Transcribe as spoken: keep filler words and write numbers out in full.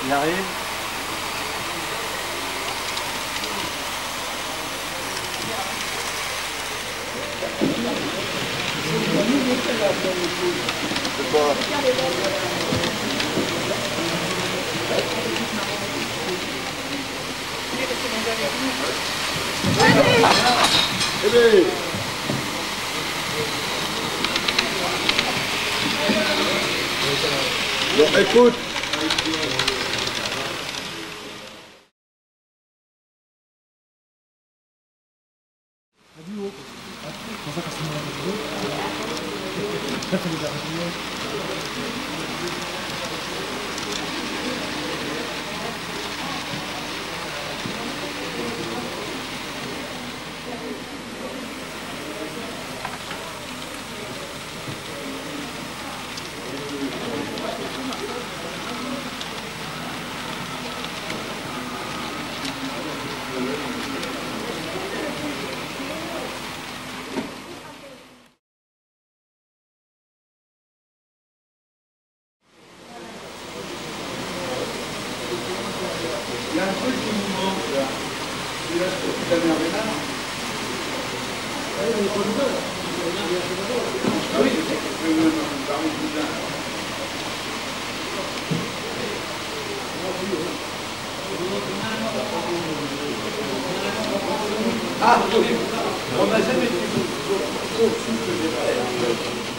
Il arrive. C'est pas... Allez. Bon, écoute. Il y a un truc qui nous manque là. Tu l'as fait, tu l'as mis en vénal. Ah oui, je sais que tu veux parmi les cousins. Ah oui, on n'a jamais été au souffle des frères.